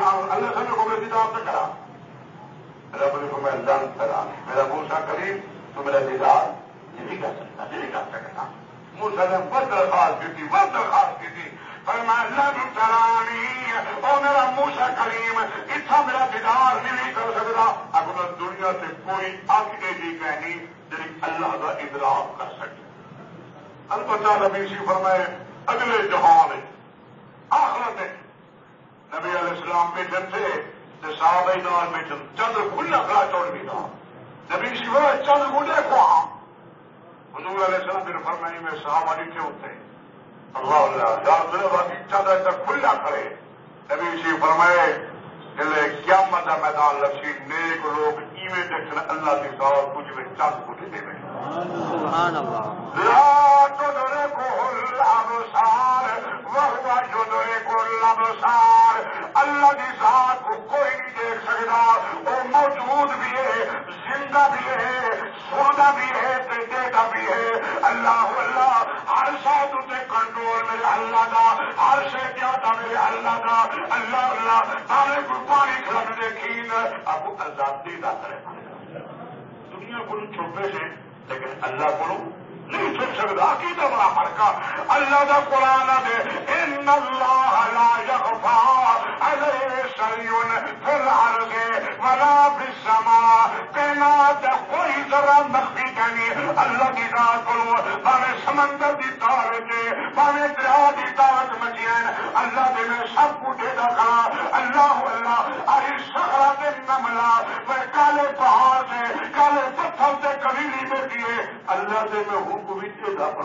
اللہ سے کو میرے دیدار نہ کرا. رب نے فرمایا لن ترانی، میرا موسیٰ کریم تو میرا دیدار یہ نہیں کر سکتا، یہ نہیں کر سکتا. موسیٰ نے بہت درخواست کی تھی، بہت درخواست کی تھی. فرمایا لن ترانی، او میرا موسیٰ کریم اتنا میرا دیدار نہیں کر سکتا. اگر دنیا سے کوئی آنکھ ایسی کہنی جی اللہ کا ادراک کر سکے. البتہ نبی سی فرمائے اگلے جہان آخرت نبی علیہ السلام بیٹھے تھے، صحابہ نال بیٹھے چندر کھلا کھلا چوڑ بھی تھا. نبی سی وہ چندر کو دیکھو. حضور علیہ السلام پھر فرمائی میں صحابہ نیچے ہوتے اللہ اللہ یاد باقی چندر تک کھلا کھڑے. نبی سی فرمائے قیامت کا میدان لکھی نیک لوگ ایویں دیکھنا اللہ کے ساتھ کچھ میں چند کو دے بیٹھے. سبحان اللہ. لا تدركه الابصار وهو يدرك الابصار. اللہ کی ذات کو کوئی نہیں دیکھ سکتا، وہ موجود بھی ہے، زندہ بھی ہے، سونا بھی ہے، دیتا بھی ہے. اللہ اللہ ہر شاید اسے کنٹرول میرے اللہ کا، ہر شے کیا تھا میرے اللہ کا. اللہ اللہ تارے کو پانی کھلن دیکھین اب آزادی دا کرے. دنیا کو چھوٹے سے لیکن اللہ کو نہیں چھوٹ سکتا. عقیدہ بڑا فرقہ. اللہ کا قرآن دے ان اللہ لا یخفا علیہ شیء فی الارض ولا فی السماء. کائنات کوئی ذرا مخفی نہیں اللہ کی ذات کو. باویں سمندر کی طاقت باویں دریا کی طاقت مچیاں اللہ دے میں سب کو دے دا کھڑا. اللہ اللہ اری صخرات النملا وہ کالے پہاڑ سے کالے پتھر سے کبھی نہیں بیٹھی ہے. اللہ سے میں ہوں کو بھی دے اپنا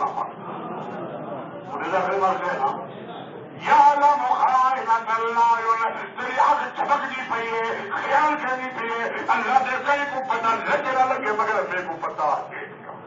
انہیں داخل مر گئے نا. یا لم خائنۃ اللہ تیری آنکھ چمکتی پئی ہے، خیال کرنی پئی ہے. اللہ دے کئی کو پتہ لگے نہ لگے مگر میرے کو پتہ ہے.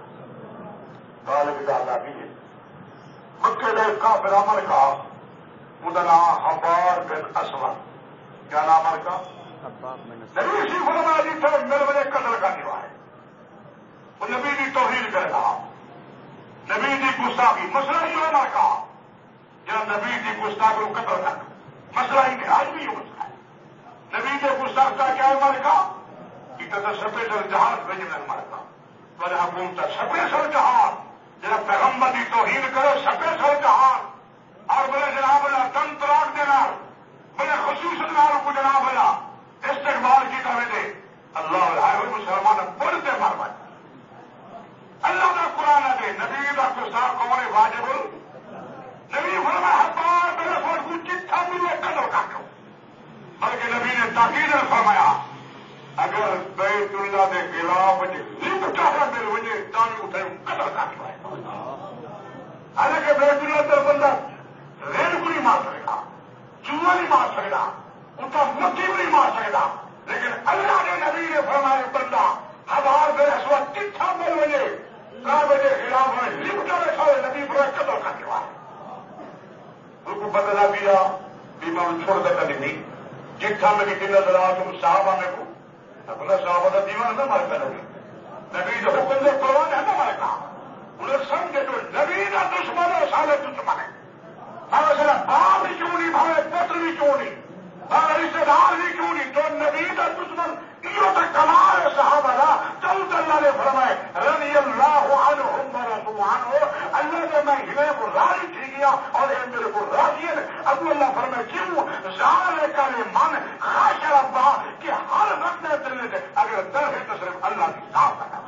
غالب دادا بھی ہے مکے دے کافر عمر کا انہوں نام حبار بن اسود. کیا نام عمر کا؟ نبی سی فرمایا جی تو میرے بجے قتل کرنے والے وہ نبی کی توہین کرے گا، نبی کی گستاخی. مسئلہ ہی عمر کا جب نبی کی گستاخ کو قتل کر مسئلہ ہی نہیں. آج بھی یہ مسئلہ ہے. نبی کے گستاخ کا کیا عمر کا سپیشل جہاز بھیجنا عمر کا بڑے حکومت سپیشل جہاز جب پیغمبر کی توہین کرو سپیشل جہاز اور بولے جناب اللہ تن تراک دینا بولے خصوصاً کو جناب اللہ استقبال کی طرح دے. اللہ مسلمان بڑھتے مار بھائی. اللہ کا قرآن دے نبی کا گستاخ کون واجب نبی فرمایا حبار میرے فوج کو جتنا ملے قدر کر دو. بلکہ نبی نے تاکید فرمایا اگر بیت اللہ کے خلاف لپٹا کر میرے وجہ دانی اٹھائے قدر کر دو. حالانکہ بیت اللہ تو بندہ ریل کو نہیں مار سکے گا، چوہا نہیں مار سکے گا، ان کا مٹی بھی نہیں مار سکے گا. لیکن اللہ نے نبی نے فرمایا بندہ ہزار بے اسود کتنا مل وجے کعبے کے خلاف لپٹا رکھا ہوئے نبی پر قدر کرنے والے ان کو بدلا دیا بھی میں چھوڑ دیتا نہیں. جتنا میں کسی نظر آ تم صحابہ میں کو اپنا صحابہ کا دیوان نہ مارتا نبی جو حکم سے قرآن ہے نہ مارتا. انہیں سمجھے جو نبی کا دشمن ہے سارے دشمن ہے. باپ بھی کیوں نہیں بھاوے پتر بھی کیوں نہیں بھاوے رشتے دار بھی کیوں نہیں تو نبی کا دشمن یہ تو کمال ہے صحابہ کا. چل اللہ نے فرمائے رضی اللہ عنہم ورضوا عنہ. اللہ نے میں ہمیں کو راضی کی گیا اور یہ میرے کو راضی ہے. ابو اللہ فرمائے کیوں ذالک لمن خشی اللہ کہ ہر وقت دل سے اگر ڈر ہے تو صرف اللہ کی ذات کا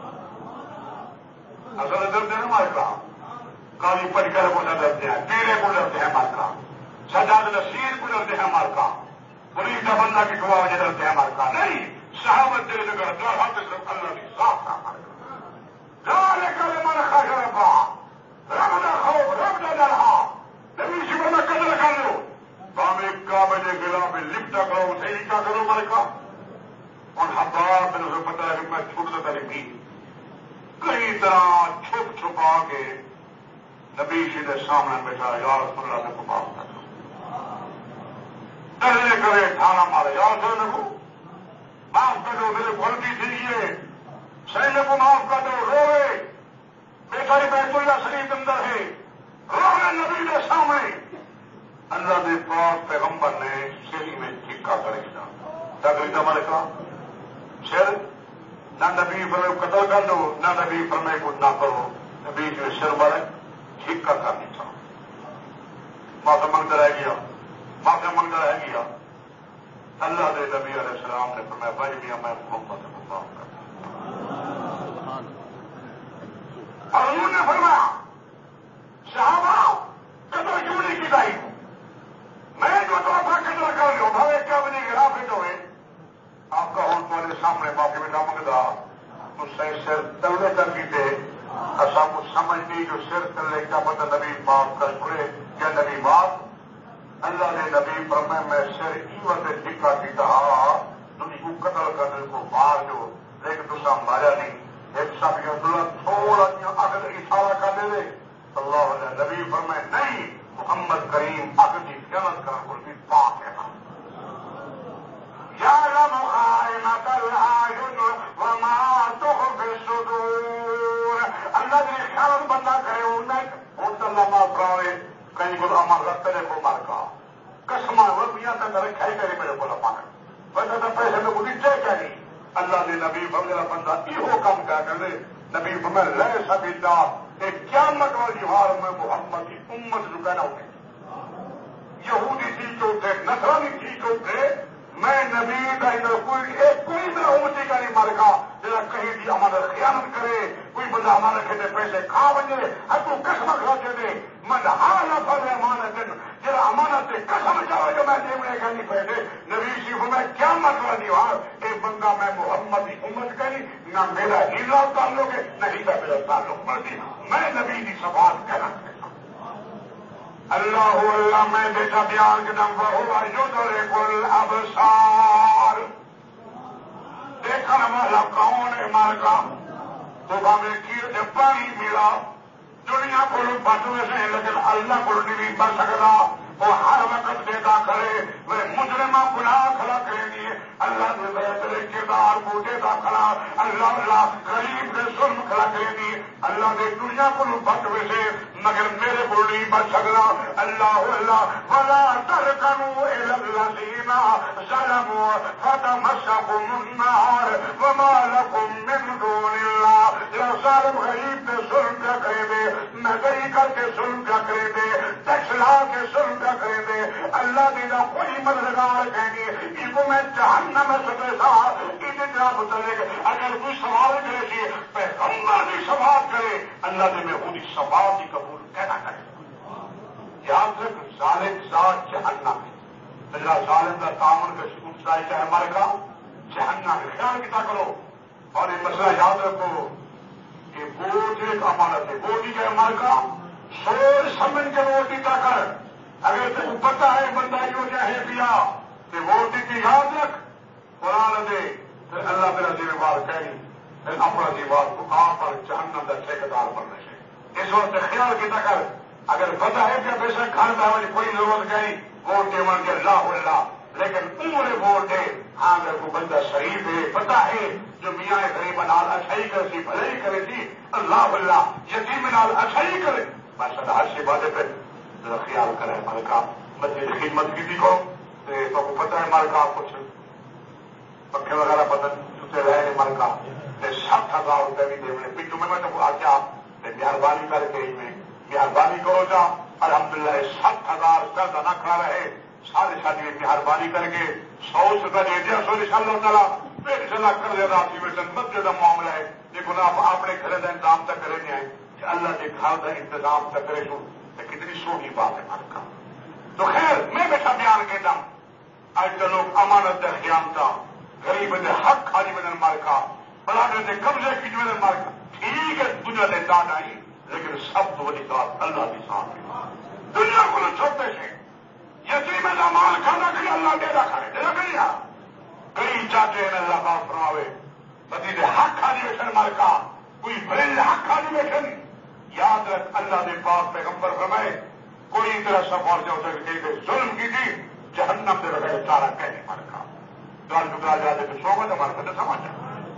اصل ڈرتے ہیں ہمارے کا کالی پڑھ کر کو نہ ڈرتے ہیں، پیڑے کو ڈرتے ہیں ہمارے کا، سجاد نصیر کو ڈرتے ہیں ہمارے کا، پولیس کا بندہ کی گواہ وجہ ڈرتے ہیں ہمارے کا. نہیں صحابت دل اگر ڈر ہم صرف اللہ کی ذات کا ہمارے کا. ذالک لمن خشی اللہ رب نہ خوف رب نہ ڈرا. نبی شکر میں قدر کر لو کام ایک کعبے کے خلاف لپٹا کرو صحیح کیا کرو ہمارے کا. اور حباب میں نے پتا ہے کہ میں چھوٹ دیتا نہیں کئی طرح چھپ چھپا کے نبی جی کے سامنے بیٹھا یا رسول اللہ نے کو معاف کر دو. ڈرنے کرے ٹھانا مارے یا رسول اللہ کو معاف کر دو میرے غلطی تھی یہ سینے کو معاف کر دو. روئے بیٹا ہی بیت اللہ شریف اندر ہے رونے نبی کے سامنے. اللہ نے پاک پیغمبر نے سیری میں کا ملکہ سر نہ نبی فرمائے قتل کر دو نہ نبی فرمائے کو نہ کرو نبی جو سر مرے ٹھیک کر کرنی چاہو معافی منگتا رہ گیا معافی منگتا رہ گیا اللہ دے نبی علیہ السلام نے فرمایا بھائی میاں میں محمد صلی اللہ علیہ وسلم اور انہوں نے فرمایا صحابہ قتل کیوں نہیں کی دائی میں جو تو اپنا قتل کر رہی ہوں بھائی کیا بنی گرا پھر ہوئے آپ کا ہوں تمہارے سامنے معافی بیٹا منگتا تو صحیح سر تلے کر کی دے ایسا کچھ سمجھ نہیں جو سر تلے کا مطلب نبی معاف کر چھڑے کیا نبی معاف اللہ نے نبی فرمائے میں سر ایوت ٹکا کی کہا تم کو قتل کرنے کو مار دو لیکن دوسرا مارا نہیں ایک سب تھوڑا اگر اشارہ کر دے اللہ علیہ نبی فرمائے نہیں محمد کریم اگر کی خیانت کر کو بھی پاک ہے يعلم خائنة الأعين وما تخفي الصدور اللہ نے خیال بندہ کرے اللہ معاف کرے کہیں کو امر رکھتے کو مار کا قسم میاں تک رکھائی کرے میرے کو مار ویسے تو پیسے میں مجھے چیک کری اللہ نے نبی میرا بندہ یہ کام کیا کر لے نبی میں لے سبھی ایک قیامت والی ہار میں محمد کی امت رکانا ہوگی یہودی تھی تو تھے نصرانی تھی تو تھے میں نبی کا ادھر کوئی طرح امتی کا نہیں مارے گا جرا کہیں بھی ہمارا خیانت کرے کوئی بندہ ہمارے کھیتے پیسے کھا بنے ہر تو قسم کھا کے دے من حال فضل امانت جرا امانت قسم چاہے جو میں دیونے کا نہیں پہلے نبی شیف میں کیا مطلب دیوار ایک بندہ میں محمد کی امت کری نہ میرا ہیلا تعلق ہے نہ ہی میرا تعلق مرضی میں نبی کی سوال کہنا اللہ اللہ میں بیٹا بیان کے نام پر یدرک الابصار دیکھنے والا کون ہے مارکا تو ہمیں کی پانی ملا دنیا کو بچنے سے لیکن اللہ کو نہیں بچ سکتا وہ ہر وقت دیتا کرے وہ مجرمہ گناہ کھڑا کریں گے اللہ نے بہتر کردار کو دیتا کھڑا اللہ اللہ غریب کے ظلم کھڑا کریں گے اللہ نے دنیا کو بچنے سے مگر میرے کو نہیں بچ سکتا اللہ اللہ ولا ترکنوا الى الذين ظلموا فتمسكم النار وما لكم من دون الله یا ظالم غریب کے ظلم کیا کریں گے نگری کر کے ظلم کیا کریں گے ٹکسلا کے ظلم کیا کریں گے اللہ دینا کوئی مددگار کہیں گے ان کو میں جہنم میں سکے سا اتنا متعلق اگر کوئی سوال کرے کہ پیغمبر بھی سوال کرے اللہ نے میں خود سوال کی قبول کہنا کرے یاد رکھ ظالم ذات جہنم ہے اللہ ظالم کا تعاون کا سکون چاہیے چاہے ہمارے کا جہنم ہے خیال کیا کرو اور یہ مسئلہ یاد رکھو کہ ووٹ ایک امانت ہے ووٹ ہی کا ہمارے کا سوچ سمجھ کے ووٹ ہی کر اگر تم پتا ہے بندہ جو چاہے پیا کہ ووٹ کی یاد رکھ قرآن دے پھر اللہ میرا ذمہ کہنی پھر اپنا دیوار کو آپ پر جہنم کا ٹھیکیدار بننے سے اس وقت خیال کیا کر اگر پتا ہے کہ بے شک کھانا والی کوئی ضرورت نہیں ووٹ دے من کے اللہ اللہ لیکن عمر ووٹ دے ہاں اگر کوئی بندہ شریف ہے پتا ہے جو میاں غریب نال اچھائی کرے تھی بھلے ہی کرے تھی اللہ اللہ یتیم نال اچھائی کرے ماشاء اللہ ہر سی باتیں پہ خیال کرے ملکہ مسجد خدمت کی تھی کو تو پتہ ہے ملکہ کچھ پکے وغیرہ بدن جوتے رہے ملکہ 7,000 روپئے بھی دے پچھو میں تو آجا مہربانی کر کے ہی میں مہربانی کرو جا الحمدللہ 7,000 قرض نہ کھا رہے سارے ساتھی مہربانی کر کے 100 روپئے دے دیا سو انشاءاللہ تعالیٰ پھر چلا کر دے رہا مسجد کا معاملہ ہے لیکن آپ اپنے گھر کا انتظام تک کریں گے کہ اللہ کے گھر کا انتظام تک کرے تو کتنی سونی بات ہے مالکا تو خیر میں بیٹھا بیان کہتا ہوں آج کے لوگ امانت خیام کا غریب نے حق خالی بدن مالکا بلانے نے قبضے کی جو مالکا ٹھیک ہے دنیا نے داد آئی لیکن سب تو بڑی بات اللہ کے سامنے دنیا کو چھوٹے سے یتیم مال کھانا کھانا اللہ دے رکھا ہے دے رکھ لیا کئی چاہتے ہیں اللہ کا فرماوے بدی نے حق خالی بیٹھن مالکا کوئی بڑے حق خالی بیٹھن یاد رکھ اللہ نے پاک پیغمبر فرمائے کوئی طرح سفر جو ظلم کی تھی جہنم سے بغیر چارہ کہنے مالکا گال ٹکرا جاتے تو سوگت ہمارے کو سمجھا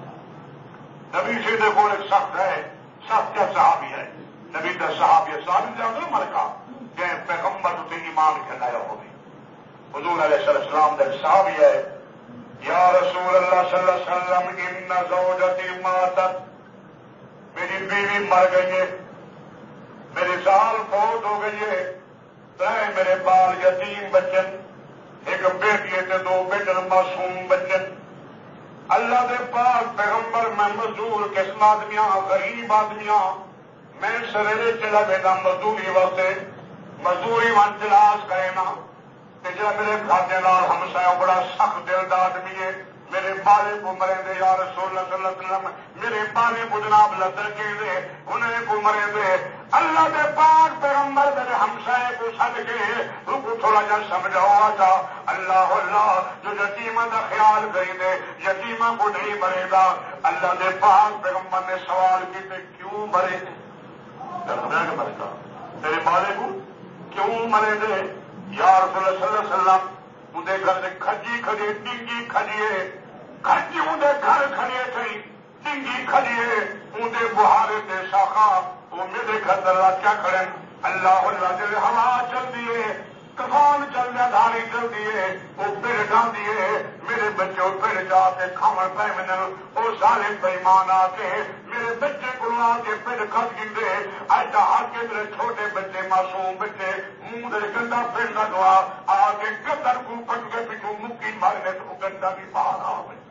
نبی سے دیکھو ایک سخت ہے سخت کیا صحابی ہے نبی کا صحابی صحابی جاؤ مالکا کہ پیغمبر تو ایمان کہلایا ہوگی حضور علیہ السلام کا صحابی ہے یا رسول اللہ صلی اللہ علیہ وسلم ان زوجتی ماتت، میری بیوی مر گئی ہے، میری سال فوت ہو گئی ہے، ترے میرے بال یتیم بچن، ایک بیٹی تے دو بیٹن معصوم بچن۔ اللہ دے پاک پیغمبر میں مزدور قسم آدمیاں، غریب آدمیاں، میں سویرے چلا گیا مزدوری واسطے، مزدوری وان تلاش کرے نا، جا میرے کھاتے نال ہمسایا بڑا سخت دل دا آدمی ہے، میرے بالے کو مرے دے یا رسول اللہ صلی اللہ علیہ وسلم، میرے بالے کو جناب لدر کے دے، انہیں کو مرے دے۔ اللہ دے پاک پیغمبر میرے ہمسائے کو سد کے ان کو تھوڑا جا سمجھاؤ تھا، اللہ اللہ جو یتیمہ دا خیال کری دے، یتیمہ کو نہیں مرے گا۔ اللہ دے پاک پیغمبر نے سوال کیتے کیوں مرے دے؟ دردناک مرے گا میرے بالے کو کیوں مرے دے؟ یا رسول اللہ صلی اللہ علیہ وسلم اندر گھر سے کھجی کھڑی ڈنگی کھڑیے، کھجی اندر گھر کھڑیے تھی ڈنگی کھڑیے، اندر بہارے تے شاخا وہ میرے گھر اللہ کیا کریں؟ اللہ اللہ جلے ہوا چل دیے، طوفان چل دیا، دھاری چل دیے، وہ پھر ڈال دیے، میرے بچے پھر جا کے کھاون پہ من وہ سارے بےمان آ کے میرے بچے کو آ کے پھر کھد گندے، ایسا آ کے میرے چھوٹے بچے معصوم بچے منہ دے گندا پھر نہ دعا آ کے گدر کو پٹ کے پیچھو مکی مارنے تو گندا بھی باہر آ گئے۔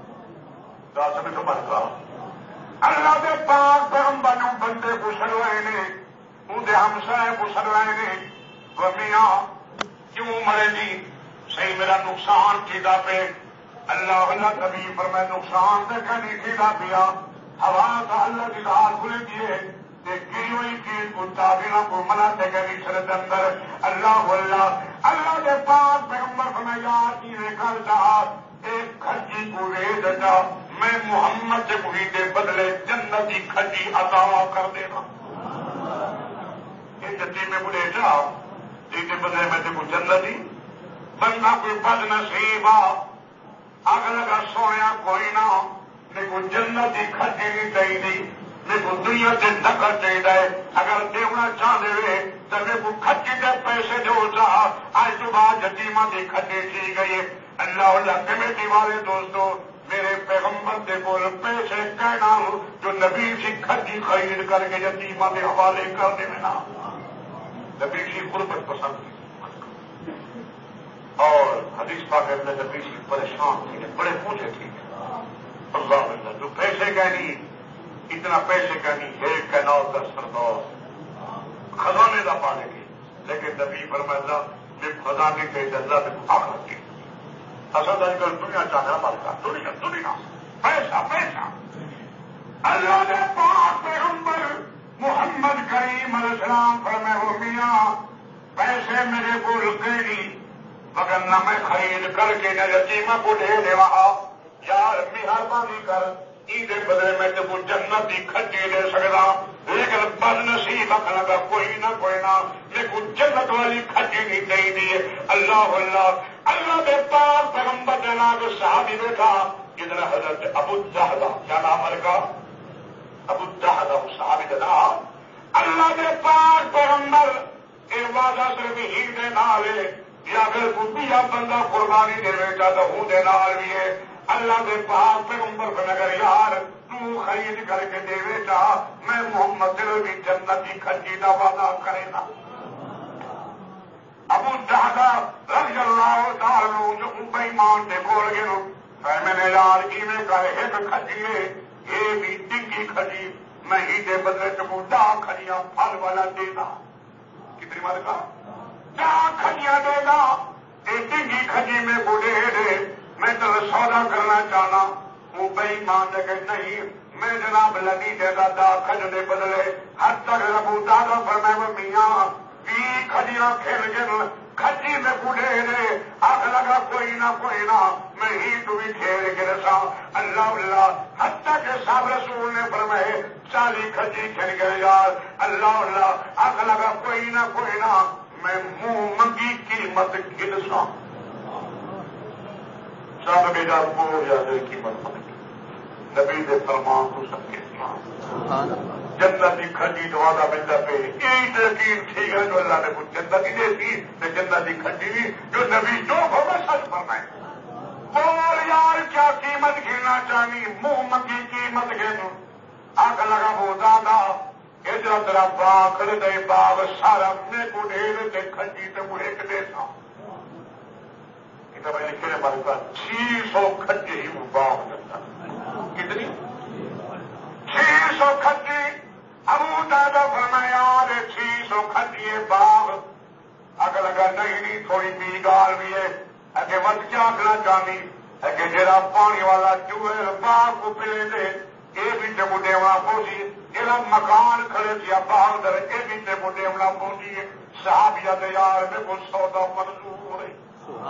دس منٹ مرتا اللہ دے پاک پیغمبر نو بندے کو سروائے نے، اندر ہمسائے کو سروائے نے، میاں کیوں مرے جی؟ صحیح میرا نقصان کیدا پہ؟ اللہ اللہ نبی پر میں نقصان دیکھا نہیں کیدا پیا، ہوا کا اللہ کی دار کھلے دیے گری ہوئی چیز کو تابینا کو مناتے گی شرد اندر اللہ اللہ اللہ کے پاس پیغمبر فرمایا یار کی ریکھا چاہا ایک کھجی کو رے دتا میں محمد سے کوئی دے بدلے جنت کی کھجی عطا کر دینا۔ یہ جتی میں بڑے جا جیتے بدلے میں تے کو جنتی بندہ کوئی بد نصیب اگ لگا سویا کوئی نہ میرے کو جنت کی کھجی نہیں چاہیے، میرے کو دنیا سے ڈکر چاہیے، اگر دیونا چاہے تو میرے کو کھجی دے پیسے جو چاہ آج تو بعد یتیمہ کی کھجی کی گئی۔ اللہ اللہ کمیٹی والے دوستو میرے پیغمبر کے بول پیسے کہنا جو نبی سی کھجی خرید کر کے یتیمہ کے حوالے کر دے میں نا نبی سی غربت پسند کی اور حدیث پاک میں نبی سی پریشان تھے بڑے پوچھے تھے اللہ اللہ جو پیسے کہنی اتنا پیسے کہنی ہے کہنا کا سردار خزانے کا پانے کی، لیکن نبی فرمایا میں خزانے کے اللہ میں آخر کی اصل آج کل دنیا چاہنا پڑتا دنیا دنیا پیسہ پیسہ۔ اللہ نے پاک پیغمبر محمد کریم علیہ السلام فرمائے ہو میاں پیسے میرے کو رکے نہیں مگر نہ میں خرید کر کے نہ یتیمہ کو دے دے وہاں یار مہربانی کر عید بدلے میں تو جنت کی کھجی دے سکتا، لیکن بد نصیب اکھنا کا کوئی نہ میرے کو جنت والی کھجی نہیں چاہیے۔ اللہ اللہ اللہ کے پاک پیغمبر جناب صحابی بیٹھا ادھر حضرت ابو جہل کیا نام ہے کا ابو جہل صحابی جناب اللہ کے پاک پیغمبر یہ وعدہ صرف ہی دے نال ہے یا اگر کوئی بندہ قربانی دے بیٹا تو وہ دے نال بھی ہے۔ اللہ کے پاک پیغمبر کو نگر یار تو خرید کر کے دے بیٹا میں محمد سے بھی جنت کی کھجی کا وعدہ کرے گا۔ ابو جہل رضی اللہ تعالی جو بےمان دے کول گئے میں نے یار ایویں کرے ایک کھجی ہے یہ بھی ڈنگی کھجی میں ہی دے بدلے چکو دا کھجیاں پھل والا دے گا کتنی بار کا دا کھجیاں دے گا یہ ڈنگی کھجی میں کو دے دے میں تو سودا کرنا چاہنا وہ بےمان دے کہ نہیں میں جناب لگی دے گا دا کھج دے بدلے حد تک ابو دادا فرمائے میاں کھجیاں کھیل کے کھجی میں بوڑھے دے آگ لگا کوئی نہ میں ہی تو بھی کھیل کے رسا اللہ اللہ حتیٰ کہ صاحب رسول نے فرمائے 40 کھجی کھیل گئے یار اللہ اللہ آگ لگا کوئی نہ میں منہ منگی قیمت گرسا سب بیٹا کو یا قیمت منگی نبی دے فرمان تو سب کے جنت کی کھجی دعا کا ملتا پہ ایک یقین ٹھیک ہے جو اللہ نے کچھ جنت ہی دیتی تو جنت کی کھجی بھی جو نبی جو ہوگا سچ فرمائے بول یا کھڑے دے باغ سارا میں کو ڈھیر تے کھٹی تے وہ ایک دے تھا کتاب لکھے ہمارے پاس 600 کھٹی ہی وہ باغ کرتا کتنی 600 کھٹی ابو دادا فرمایا 600 کھٹی باغ اگر لگا نہیں تھوڑی بی گال بھی ہے اگے وقت کیا آخنا چاہیے اگے جڑا پانی والا ٹویل باغ کو پلے دے یہ بھی تے بڈے والا پہنچی جڑا مکان کھڑے دیا باغ در یہ بھی تے بڈے والا پہنچی صحابیہ دے یار میں کو سودا منظور ہے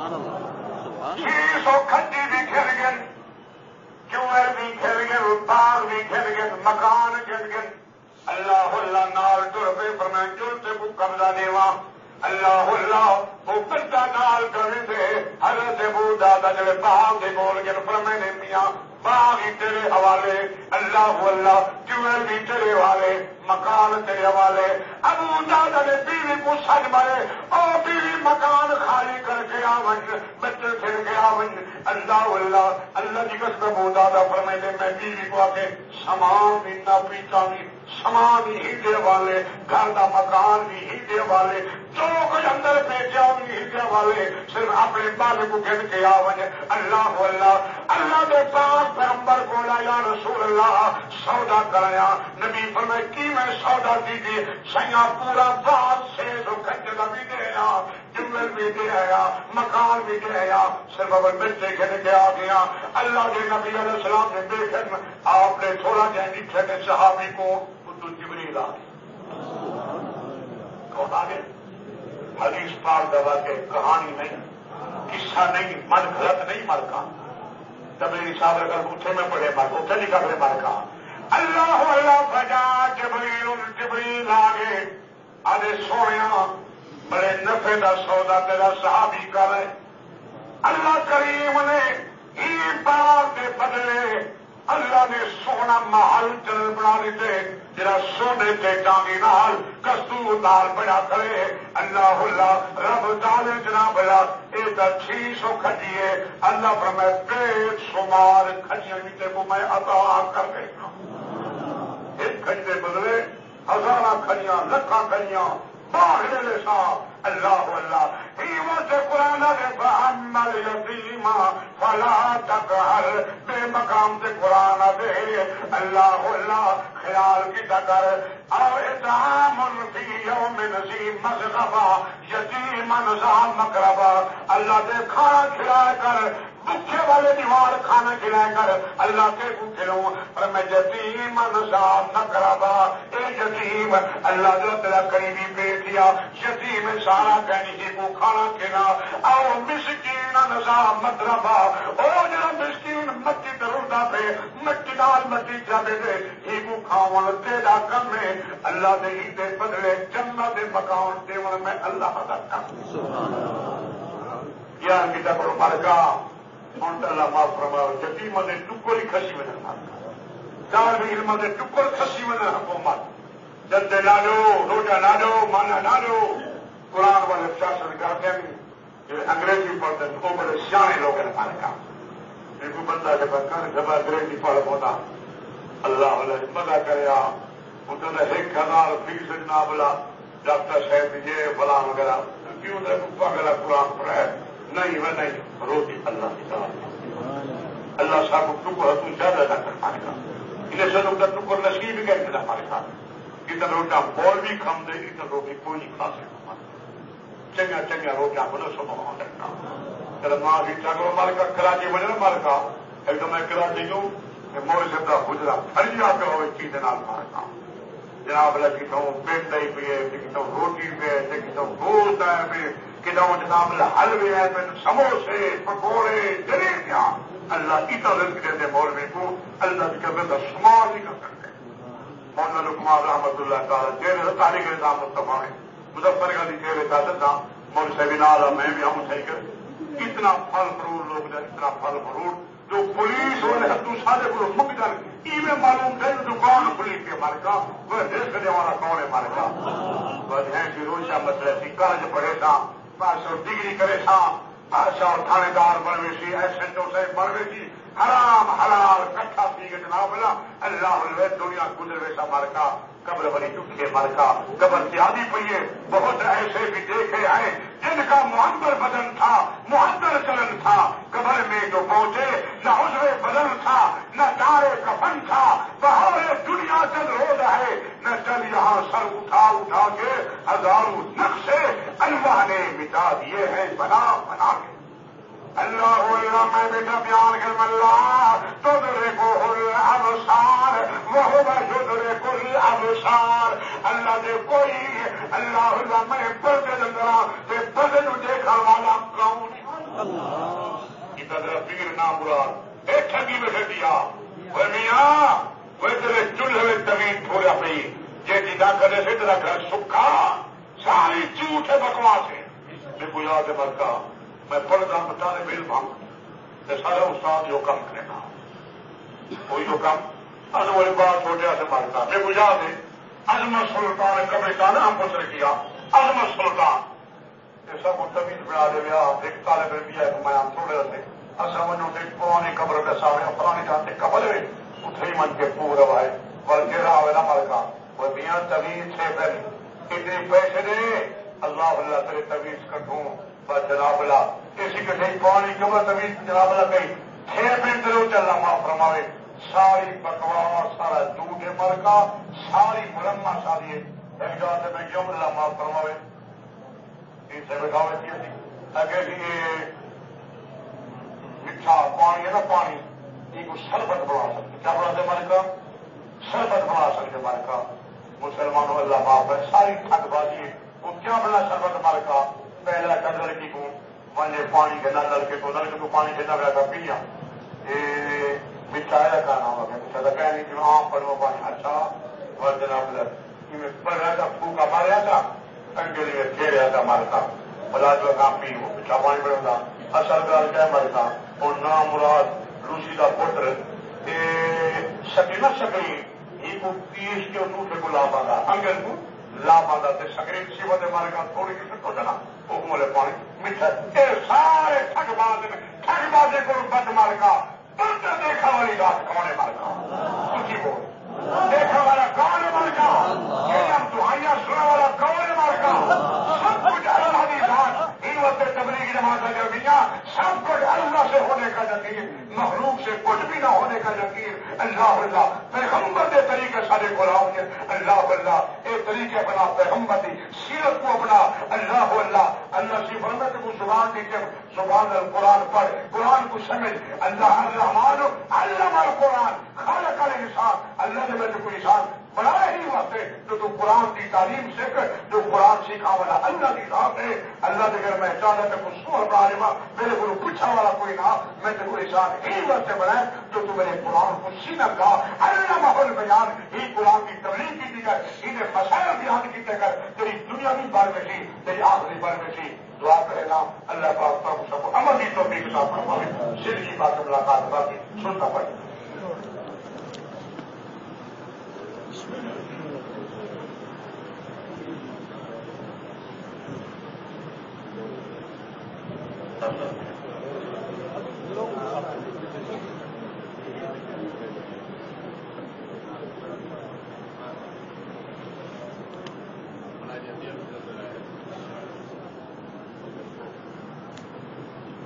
600 کھٹی بھی کھل گئے ٹویل بھی کھل گئے باغ بھی کھل گئے مکان کھل گئے اللہ اللہ نال ٹر پہ پر میں جل سے کو قبضہ دیواں اللہ اللہ وہ قبضہ نال کرے دے حضرت ابو دادا جڑے باغ دے بول گئے فرمانے میاں باغ ہی تیرے حوالے اللہ اللہ ٹویل بھی تیرے حوالے مکان تیرے حوالے ابو دادا نے بیوی کو سج مرے اور بیوی مکان خالی کر کے آون بچے پھر کے آون اللہ اللہ اللہ کی قسم ابو دادا فرمانے میں بیوی کو آ کے سامان بھی نہ پیتا بھی سامان ہی دے والے گھر کا مکان بھی ہی دے والے جو کچھ اندر بھیجا بھی ہی دے والے صرف اپنے بال کو گن کے آون اللہ اللہ اللہ دے پاک پیغمبر کو یا رسول اللہ سودا کرایا نبی فرمائے کی میں سودا دیجیے سیاں پورا بات سے جو کھٹے کا بھی دے آیا جمل بھی دے آیا مکان بھی دے آیا صرف اگر بچے کھل کے آ گیا اللہ کے نبی علیہ السلام نے دیکھا آپ نے تھوڑا جہاں لکھے تھے صحابی کو جبریل آ کون آ گئے حدیث پاک دوا کے کہانی نہیں قصہ نہیں من غلط نہیں مر کا تبلیغی صاحب اگر اٹھے میں پڑھے مر اٹھے نکل رہے مر کا اللہ اللہ فجا جبریل آ گئے آدھے سویا بڑے نفے کا سودا تیرا صحابی کر رہے اللہ کریم نے ہی باغ کے بدلے اللہ نے سونا محل چل بنا دیتے جرا سونے کے ٹانگی نال کستور نال بڑا کرے اللہ اللہ رب دالے جناب اللہ یہ تو 600 کھٹی ہے اللہ پر میں بے شمار کھٹیاں بھی کو میں عطا کر دے گا ایک کھٹے بدلے ہزارہ کھڑیاں لکھاں کھڑیاں باہر لے صاحب اللہ اللہ قیمت قرآن نے فَأَمَّا الْيَتِيمَ فَلَا تَقْهَرْ بے مقام سے قرآن دے اللہ اللہ خیال کی ٹکر اور اطعام فی یوم ذی مسغبہ یتیمن ذا مقربہ اللہ دے کھانا کھلائے کر بھوکے والے دیوار کھانا کھلائے کر اللہ کے کو کھلوں اور میں یتیمن ذا مقربہ اے یتیم اللہ جو تیرا قریبی بیٹیا یتیم سارا کہنی ہی کو کھانا کھلا او مسکین نظام مطربا او جڑا مسکین مٹی درودہ پہ مٹی نال مٹی جاتے دے ہی کو کھاون تیرا کم ہے اللہ دے ہی دے بدلے جنت دے مکان دیون میں اللہ ادا کر سبحان اللہ یا کی تکرو مرگا ہن اللہ معاف فرماؤ یتیم دے ٹکڑی کھسی ونا مار چار بھی علم دے ٹکڑ کھسی ونا حکومت جلد لاجو روٹا لاجو مانا لاجو قرآن والے شاسن کرتے ہیں انگریزی پڑھتے ہیں وہ بڑے سیانے لوگ ہیں ہمارے کام ایک بندہ جب جب انگریزی پڑھ ہوتا اللہ علیہ مزہ کریا انہوں نے 1000 فیس نہ بولا ڈاکٹر صاحب یہ فلاں وغیرہ کیوں نے وغیرہ قرآن پڑھا ہے نہیں وہ نہیں روٹی اللہ کی طرح اللہ صاحب کو ٹکڑ تو زیادہ نہ کر پائے گا انہیں سے لوگ ٹکڑ نصیب گئے تھے ہمارے ساتھ اتنا روٹا بول بھی کھم دے اتنا روٹی کوئی نہیں کھا سکتا چنگا چنگا روٹا بولو سب وہاں رکھنا چلو ماں بھی چاہو مار کا کراچی بنے نا مار کا ایک دم میں کراچی ہوں موڑ سے گجرا ہری آپ ہوئے چیز مار کا جناب لگی تو پینٹ ہی پی ہے کتوں روٹی پہ کتوں گوشت ہے پہ کتوں جناب حلوے ہے پہ سموسے پکوڑے جلیبیاں اللہ اتنا رزق دیتے مولوی کو اللہ کی قدر کا شمار نہیں کر سکتے مولانا لقمان رحمت اللہ تعالیٰ جیل تاریخ نظام مصطفیٰ ہے مظفر کا جیل تھا مول سیمینار میں بھی ہم صحیح کر اتنا پھل فروٹ لوگ اتنا پھل فروٹ جو پولیس والے سارے کو مک جان میں معلوم تھے دکان پولیس کے ہمارے کا وہ دیش کرنے والا کون ہے ہمارے کا بس ہے کہ روشا مسئلہ سی کالج پڑھے تھا 500 ڈگری کرے تھا 500 تھانے دار بنوے سی ایسنٹوں سے بنوے سی حرام حلال کٹھا سی کے جناب اللہ اللہ دنیا گزر ویسا ہمارے کا قبر بڑی چکے مرکا قبر زیادی پڑیے بہت ایسے بھی دیکھے ہیں جن کا معطر بدن تھا معطر چلن تھا قبر میں جو پہنچے نہ عضو بدن تھا نہ دار کفن تھا بہار دنیا چل روز ہے نہ چل یہاں سر اٹھا اٹھا کے ہزاروں نقشے اللہ نے مٹا دیے ہیں بنا بنا کے اللہ میں بیٹا بیان کر اللہ تدرے کو الابصار وہ تدرے کو الابصار اللہ دے کوئی اللہ میں پردے دندرا تے پردے نو دیکھا والا کون ادھر پیر نہ مراد اے ٹھگی میں دیا وہ میاں وہ تیرے چولہے زمین تھوڑا پی جی جدا کرے سے تیرا گھر سکھا ساری جھوٹ ہے بکواس ہے میں کو یاد ہے مرکا میں پڑھتا بتانے میل مانگ سارا استاد جو کم کرنا وہی جو کم از وہ بات چھوٹیا سے مارتا میں کو یاد ہے عظمت سلطان کبھی کا نام پوچھ کیا عظمت سلطان یہ سب تمیز بنا دے گیا ایک طالب علم بھی ہے میں ہم تھوڑے رہتے اصل میں جو پرانی قبر کے سامنے پرانی جانتے قبر ہے اتنے من کے پورا ہے پر گرا ہوئے نہ مر کا وہ میاں تمیز سے پہلے اتنے پیسے دے اللہ اللہ تیرے تمیز کٹوں جناب اللہ اسی کے صحیح پانی کیوں تمیز جناب اللہ کہیں چھ منٹ رو چلنا معاف فرماوے ساری بکواس سارا جھوٹ مر کا ساری مرما ساری ایک جگہ سے میں کیوں اللہ معاف فرماوے سے بٹھاوے تھی اگے بھی یہ میٹھا پانی ہے نا پانی یہ کو شربت بنا سکتے کیا بنا دے مر کا شربت بنا سکتے مر کا مسلمانوں اللہ معاف ہے ساری ٹھگ بازی ہے وہ کیا بنا شربت مر کا پہلا کا لڑکی کو ونجے پانی کے نہ لڑکے کو پانی کے نہ رہتا پیا یہ مٹھایا کا نام ہے میٹھا تھا کہہ نہیں کہ عام پر وہ پانی اچھا اور جناب پڑھ رہا تھا پھوکا ماریا تھا انگلی میں کھیلیا تھا مارتا بلا جو کام پی وہ میٹھا پانی پڑتا اصل گل کیا مرتا اور نام مراد روسی کا پتر شکری نہ شکری یہ کو پیش کے دوسرے کو لا پاتا انگل کو لا پاتا شکری سی وجہ مارے گا تھوڑی کسی کو جنا حکم پانی میٹھا سارے ٹھگ بازے کو بد مار کا بند دیکھا والی بات کون مار کا اسی بول دیکھا والا کون مار کا یہ ہم دہائیاں سنا والا کون مار کا سب کچھ اللہ کی بات ان وقت تبلیغی جماعت جو دیا سب کچھ اللہ سے ہونے کا یقین مخلوق سے کچھ بھی نہ ہونے کا یقین اللہ اللہ پیغمبر کے طریقے سارے غلام کے اللہ اللہ ایک طریقے بنا پیغمبر کی سیرت کو اپنا اللہ اللہ اللہ سی فرمائے کہ وہ زبان دی کہ زبان القرآن پڑھ قرآن کو سمجھ اللہ الرحمن علم القرآن خالق الانسان اللہ نے مجھے کوئی انسان بنایا ہی واسطے تو قرآن کی تعلیم سیکھ جو قرآن سیکھا والا اللہ کی ذات ہے اللہ کے گھر میں چاہتا کہ کچھ سور بنا میرے کو پوچھا والا کوئی نہ میں تو کوئی انسان ہی واسطے بنائے تو میرے قرآن کو سینا کا اللہ ماحول بیان ہی قرآن کی تبلیغ کی تھی کر انہیں مسائل بیان کی کر تیری دنیا بھی بار میں تھی تیری آخری بار میں تھی دعا کرے گا اللہ پاک سب کو امن کی توفیق کے ساتھ فرمائے سر کی بات ملاقات باقی سننا پڑے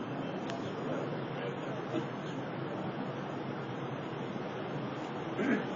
Mm-hmm.